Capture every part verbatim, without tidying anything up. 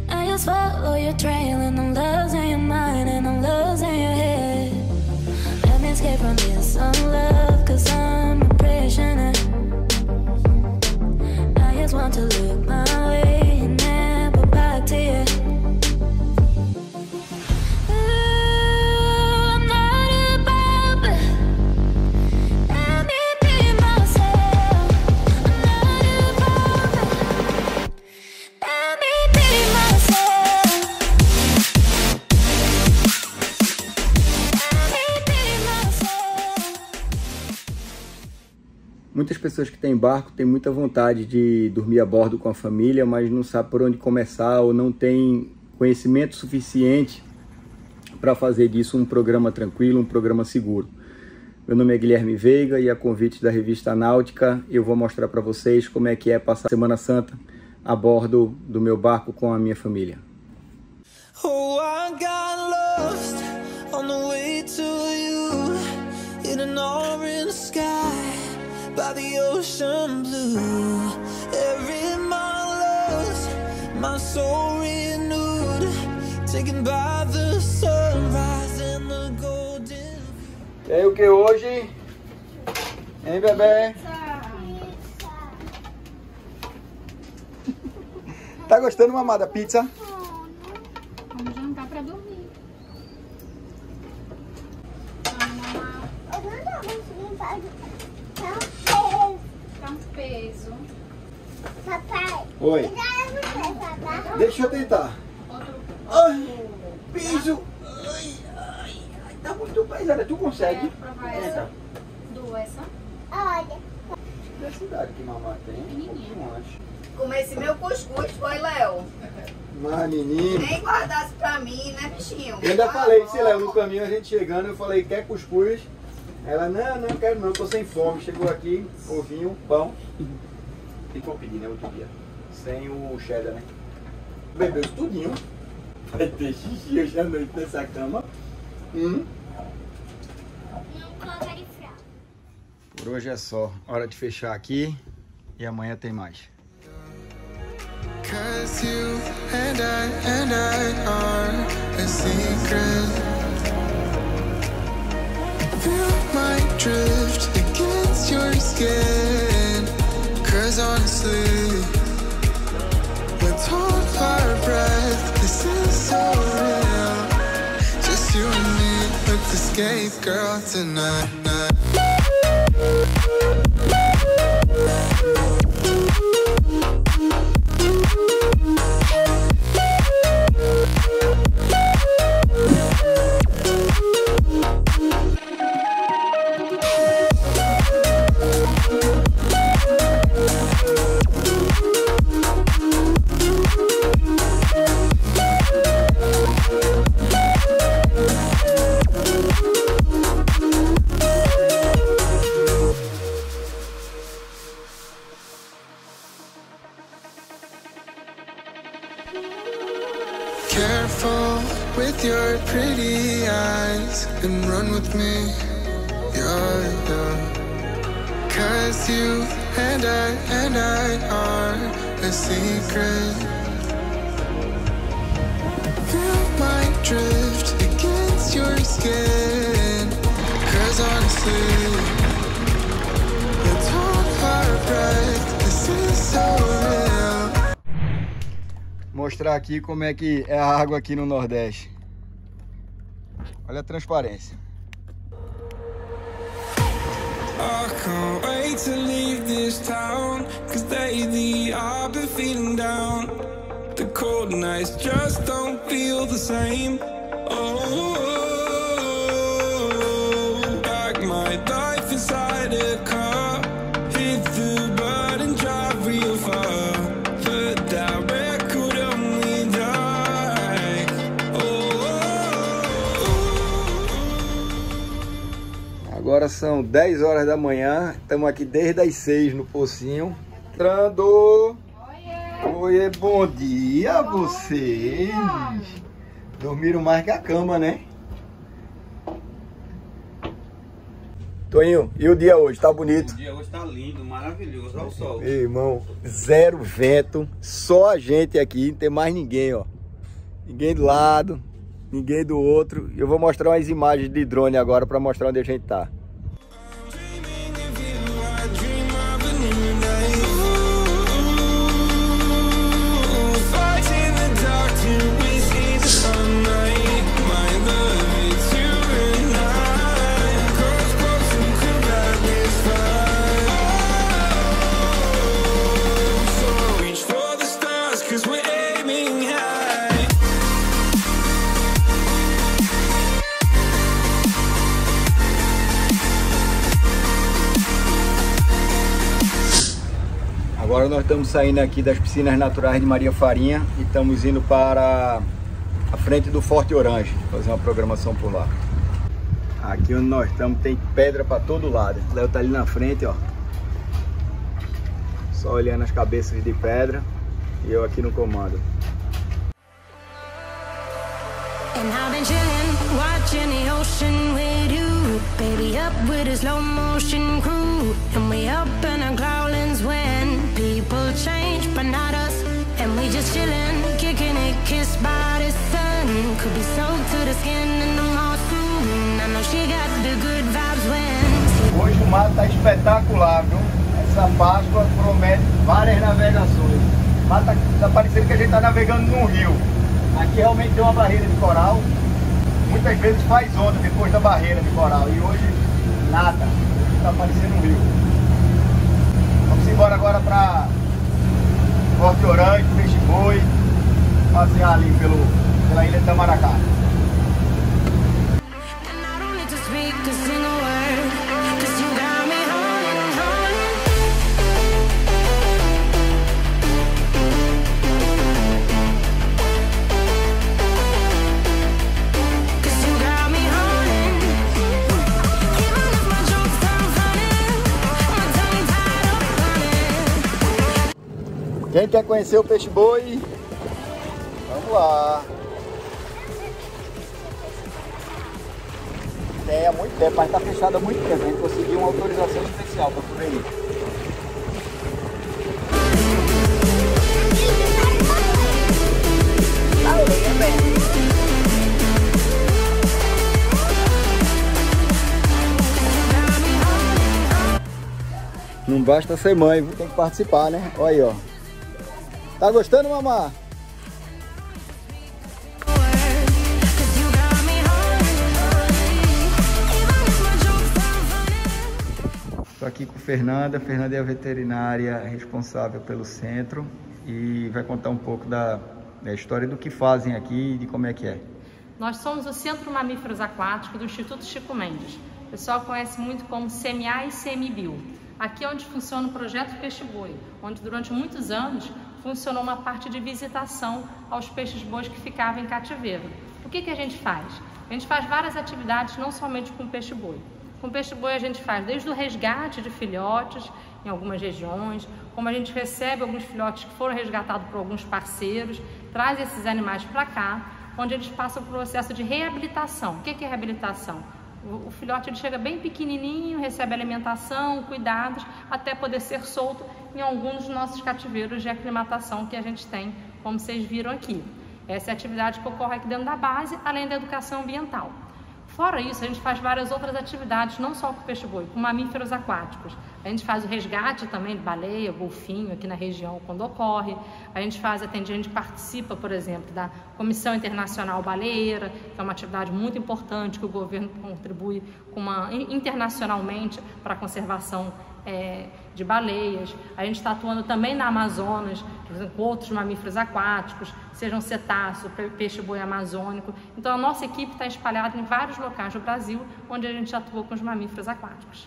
I just follow your trail and I'm losing your mind and I'm losing your head. Let me escape from this unlove, cause I'm a prisoner. I just want to look my way and never back to you. Muitas pessoas que têm barco têm muita vontade de dormir a bordo com a família, mas não sabe por onde começar ou não tem conhecimento suficiente para fazer disso um programa tranquilo, um programa seguro. Meu nome é Guilherme Veiga e a convite da revista Náutica eu vou mostrar para vocês como é que é passar a Semana Santa a bordo do meu barco com a minha família. Oh, I got lost on the way to you in an orange sky. By the ocean blue, every mile lost, my soul renewed, taken by the sunrise and the golden. Tem o que hoje? Hein, bebê? Tá gostando, mamãe, da pizza? Vamos jantar pra dormir. Tá um peso. Papai. Oi. Deixa eu tentar. Outro. Ai, piso. Ai, ai, ai, tá muito pesada. Tu consegue? É, provar essa. Duas. Olha. Da cidade que mamãe tem. Pequenininha. Comer esse meu cuscuz, foi, Léo? Mas, menino. Nem guardasse pra mim, né, bichinho? Eu ainda falei pra você, Léo, no caminho, a gente chegando, eu falei, quer cuscuz? Ela, não, não quero não, tô sem fome. Chegou aqui, ovinho, pão. E que eu pedi, né, outro dia. Sem o cheddar, né? Bebeu isso tudinho. Vai ter xixi hoje à noite nessa cama. Hum. Não coloca de fralda. Por hoje é só. Hora de fechar aqui. E amanhã tem mais. Cause you and I and I are a secret. Feel my drift against your skin. Cause honestly, let's hold our breath. This is so real. Just you and me, let's escape, girl, tonight. Careful with your pretty eyes and run with me, yeah, yeah. Cause you and I and I are a secret. Feel my drift against your skin. Cause honestly, let's hold our breath. This is so real. Mostrar aqui como é que é a água aqui no Nordeste. Olha a transparência. I can't wait to leave this town, cause lately I've been feeling down. The cold nights just don't feel the same. Oh, like my life inside a car. Hit the button, drive real far. Put that record on me like, oh. Agora são dez horas da manhã. Estamos aqui desde as seis no Pocinho. Entrando. Oi, bom dia a vocês. Dormiram mais que a cama, né? Toninho, e o dia hoje? Tá bonito? O dia hoje tá lindo, maravilhoso. Olha o sol. Meu irmão, zero vento. Só a gente aqui, não tem mais ninguém, ó. Ninguém do lado, ninguém do outro. Eu vou mostrar umas imagens de drone agora para mostrar onde a gente tá. Agora nós estamos saindo aqui das piscinas naturais de Maria Farinha e estamos indo para a frente do Forte Orange, fazer uma programação por lá. Aqui onde nós estamos tem pedra para todo lado. O Léo tá ali na frente, ó. Só olhando as cabeças de pedra e eu aqui no comando. And I've been chillin', watching the ocean with you. Baby up with a slow motion crew. And we up in our growlings when people change, but not us. And we just chillin', kicking it, kissed by the sun. Could be soaked to the skin in the mall soon. I know she got the good vibes when. Hoje o mar tá espetacular, viu? Essa Páscoa promete várias navegações. O mar tá, tá parecendo que a gente tá navegando num rio. Aqui realmente tem uma barreira de coral. Muitas vezes faz onda depois da barreira de coral. E hoje nada. Está parecendo um rio. Vamos embora agora para Forte Orange, Peixe Boi. Passear ali pelo, pela ilha de Itamaracá. Quem quer conhecer o Peixe Boi? Vamos lá. Tem há muito tempo, mas está fechado há muito tempo. A gente conseguiu uma autorização especial para poder ir. Não basta ser mãe, tem que participar, né? Olha aí, ó. Tá gostando, mamá? Estou aqui com Fernanda. Fernanda é a veterinária responsável pelo centro e vai contar um pouco da, da história do que fazem aqui e de como é que é. Nós somos o Centro Mamíferos Aquáticos do Instituto Chico Mendes. O pessoal conhece muito como C M A e C M Bio. Aqui é onde funciona o projeto Peixe Boi, onde durante muitos anos funcionou uma parte de visitação aos peixes bois que ficavam em cativeiro. O que que a gente faz? A gente faz várias atividades, não somente com peixe boi. Com peixe boi a gente faz desde o resgate de filhotes em algumas regiões, como a gente recebe alguns filhotes que foram resgatados por alguns parceiros, traz esses animais para cá, onde eles passam por um processo de reabilitação. O que que é reabilitação? O filhote ele chega bem pequenininho, recebe alimentação, cuidados, até poder ser solto em alguns dos nossos cativeiros de aclimatação que a gente tem, como vocês viram aqui. Essa é a atividade que ocorre aqui dentro da base, além da educação ambiental. Fora isso, a gente faz várias outras atividades, não só com peixe-boi, com mamíferos aquáticos. A gente faz o resgate também de baleia, golfinho aqui na região quando ocorre. A gente faz, atende, a gente participa, por exemplo, da Comissão Internacional Baleeira, que é uma atividade muito importante que o governo contribui com uma, internacionalmente para a conservação é, de baleias. A gente está atuando também na Amazonas, por exemplo, com outros mamíferos aquáticos, sejam cetáceos, peixe-boi amazônico. Então a nossa equipe está espalhada em vários locais do Brasil, onde a gente atua com os mamíferos aquáticos.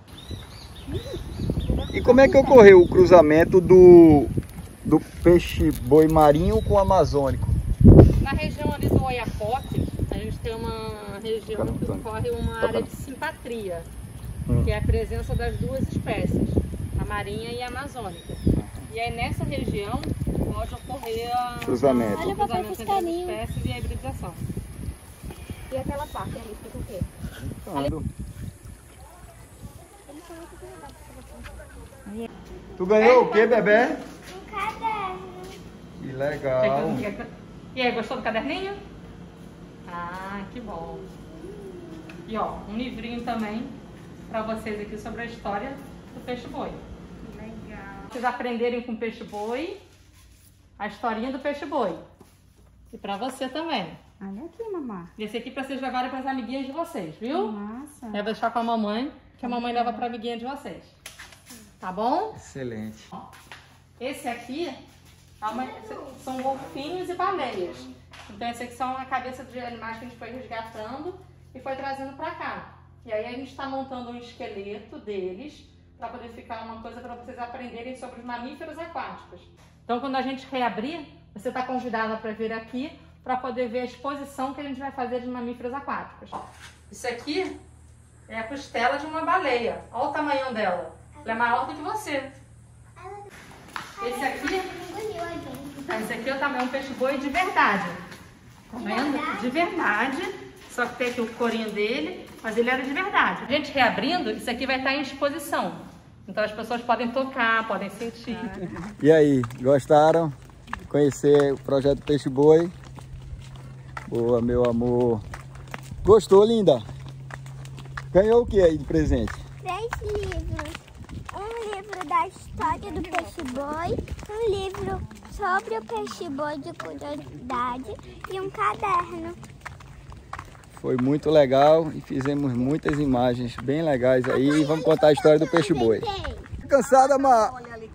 E como é que ocorreu o cruzamento do, do peixe-boi marinho com o amazônico? Na região ali do Oiapoque, a gente tem uma região que ocorre uma área de simpatria, hum. que é a presença das duas espécies, a marinha e a amazônica. E aí nessa região pode ocorrer a cruzamento, a, o cruzamento entre as espécies e a hibridação. E aquela parte ali fica o quê? Então, tu ganhou o que, bebê? Um caderno. Que legal. E aí, gostou do caderninho? Ah, que bom. E ó, um livrinho também para vocês aqui sobre a história do peixe-boi. Legal. Vocês aprenderem com o peixe-boi a historinha do peixe-boi. E para você também. Olha aqui, mamãe. Esse aqui para vocês levarem para as amiguinhas de vocês, viu? Massa. Vai deixar com a mamãe, que a mamãe leva para a amiguinha de vocês. Tá bom? Excelente. Esse aqui é uma, são golfinhos e baleias. Então esse aqui são a cabeça de animais que a gente foi resgatando e foi trazendo para cá. E aí a gente está montando um esqueleto deles para poder ficar uma coisa para vocês aprenderem sobre os mamíferos aquáticos. Então quando a gente reabrir, você está convidada para vir aqui para poder ver a exposição que a gente vai fazer de mamíferos aquáticos. Isso aqui é a costela de uma baleia. Olha o tamanho dela. Ela é maior do que você. Esse aqui, esse aqui é o tamanho, um peixe-boi de verdade. Tá vendo? De verdade. Só que tem aqui o corinho dele, mas ele era de verdade. A gente reabrindo, isso aqui vai estar em exposição. Então as pessoas podem tocar, podem sentir. E aí, gostaram de conhecer o projeto Peixe-Boi? Boa, meu amor. Gostou, linda? Ganhou o que aí de presente? Três livros. Um livro da história do peixe-boi, um livro sobre o peixe-boi de curiosidade e um caderno. Foi muito legal e fizemos muitas imagens bem legais aí. E vamos contar a história do peixe-boi. Cansada, Má?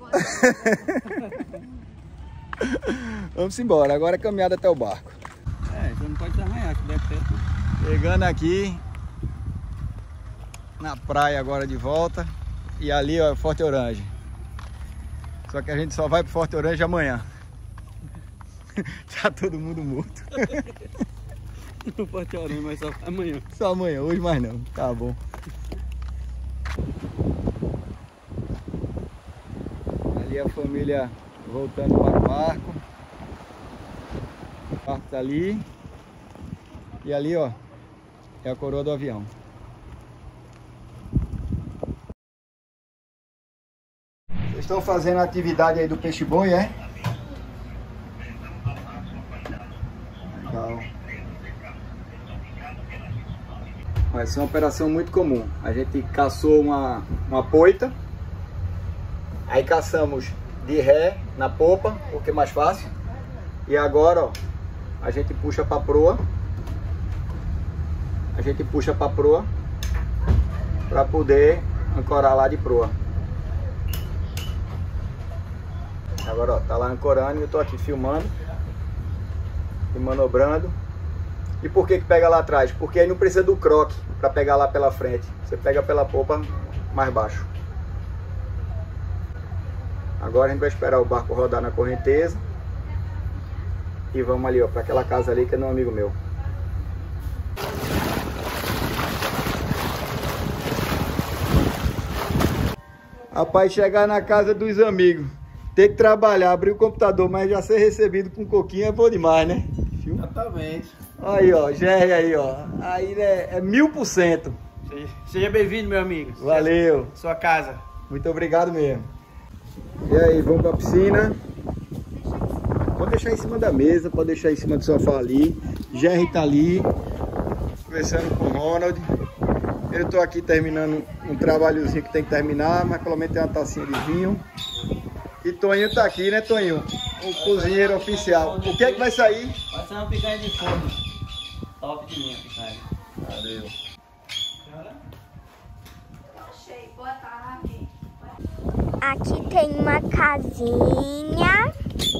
Vamos embora. Agora é caminhada até o barco. É, você não pode se arranhar, que deve ter. Chegando aqui na praia agora de volta. E ali, ó, Forte Orange. Só que a gente só vai pro Forte Orange amanhã. Tá todo mundo morto. Não Forte Orange, mas só amanhã. Só amanhã, hoje mais não. Tá bom. Ali a família voltando para o barco. O barco tá ali. E ali, ó, é a coroa do avião. Vocês estão fazendo a atividade aí do peixe-boi, é? Legal. Essa é uma operação muito comum. A gente caçou uma, uma poita. Aí caçamos de ré na popa, porque é mais fácil. E agora, ó, a gente puxa para a proa. A gente puxa para a proa para poder ancorar lá de proa. Agora, ó, tá lá ancorando e eu tô aqui filmando e manobrando. E por que que pega lá atrás? Porque aí não precisa do croque para pegar lá pela frente. Você pega pela popa mais baixo. Agora a gente vai esperar o barco rodar na correnteza. E vamos ali, ó, para aquela casa ali que é de um amigo meu. Rapaz, chegar na casa dos amigos, ter que trabalhar, abrir o computador, mas já ser recebido com coquinha é bom demais, né? Exatamente. Aí, ó, Jerry aí, ó. Aí é, é mil por cento. Seja bem-vindo, meu amigo. Valeu. Sua casa. Muito obrigado mesmo. E aí, vamos pra piscina. Pode deixar em cima da mesa, pode deixar em cima do sofá ali. Jerry tá ali, conversando com o Ronald. Eu tô aqui terminando um trabalhozinho que tem que terminar, mas pelo menos tem uma tacinha de vinho. E Toninho tá aqui, né, Toninho? O cozinheiro oficial. O que é que vai sair? Vai ser uma picanha de forno. Top de linha, picanha. Valeu. Achei, boa tarde. Aqui tem uma casinha.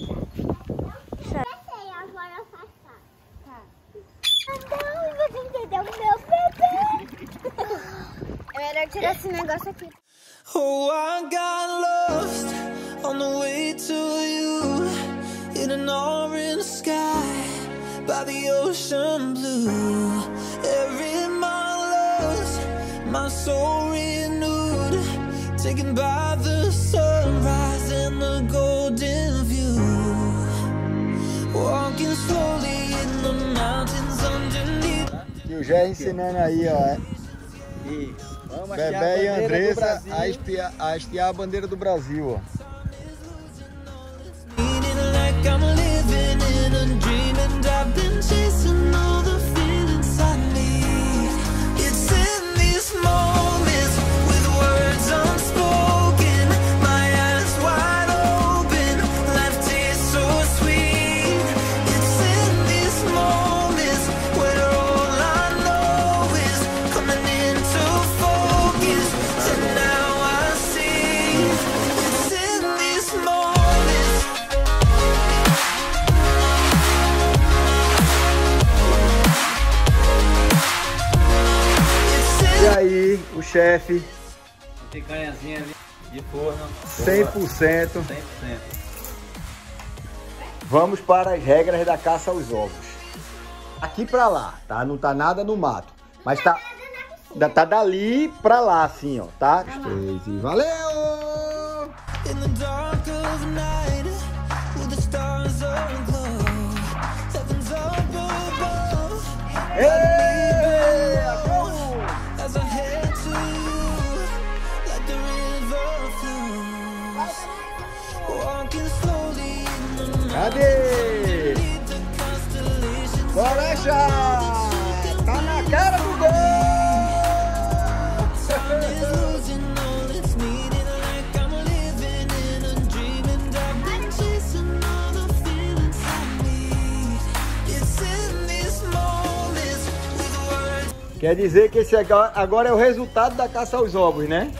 Não, você entendeu? Meu bebê. É melhor tirar esse negócio aqui. Oh, I got lost on the way to you in an orange sky by the ocean blue. Every mile lost, my soul renewed, taken by the sunrise and the golden view. Walking slowly in the mountains underneath. E o Jerry ensinando aí, ó. Isso. Vamos Bebé e Andressa a espiar, a estiar a bandeira do Brasil, ó. Like I'm living in a dream. O chefe. Picanhazinha de forno. cem por cento. cem por cento. Vamos para as regras da caça aos ovos. Aqui pra lá, tá? Não tá nada no mato. Mas tá, tá dali pra lá, assim, ó, tá? Três e valeu! In the dark of night, with the stars aglow, heaven's up above. Ei, As I head to you, like the river flows, walking slowly in the night. cadê? The constellations Bora achar! Tá na cara do gol! is losing all its meaning, like I'm living in a dream, and I've been chasing all the feelings I need. It's in these moments with words. Quer dizer que esse agora, agora é o resultado da caça aos ovos, né?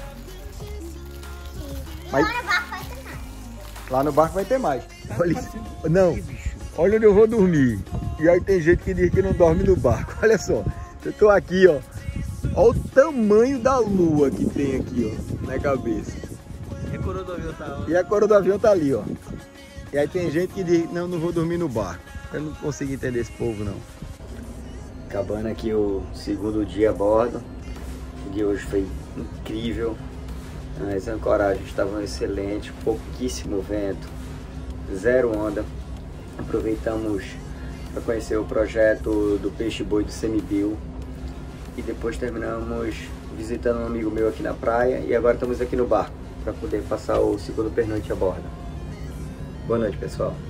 Mas Agora vai ter mais. lá no barco vai ter mais. Olha isso. Não, olha onde eu vou dormir. E aí tem gente que diz que não dorme no barco. Olha só, eu tô aqui, ó. Olha o tamanho da lua que tem aqui, ó, na cabeça. E a coroa do avião tá onde? E a coroa do avião tá ali, ó. E aí tem gente que diz, não, não vou dormir no barco. Eu não consigo entender esse povo, não. Acabando aqui o segundo dia a bordo. O dia hoje foi incrível. As ancoragens estavam excelentes, pouquíssimo vento, zero onda. Aproveitamos para conhecer o projeto do peixe-boi do Semibil. E depois terminamos visitando um amigo meu aqui na praia. E agora estamos aqui no barco para poder passar o segundo pernoite a bordo. Boa noite, pessoal.